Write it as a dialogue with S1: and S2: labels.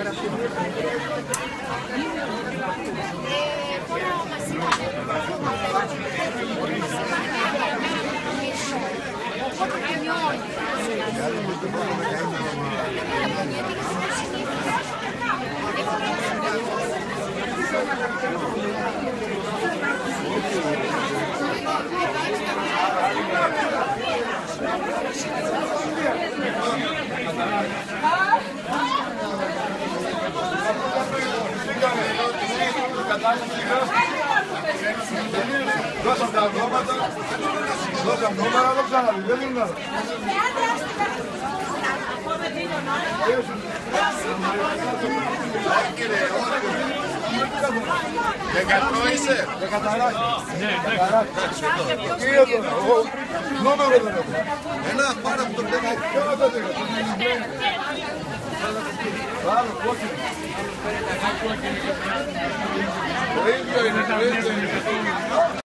S1: Δώσαμε τα ονόματα, δώσαμε νούμερα, δεν ξαναδεί, δεν είναι άλλο.
S2: Δεκατρό είσαι.
S1: Δεκαταράκι. Τι είναι τώρα, νούμερο δεν έχω.
S2: Ένα, πάρα από το πέντε.
S1: Ποιο να το δείτε. Άλλο, κόκκινο. Το ίδιο είναι, το ίδιο είναι.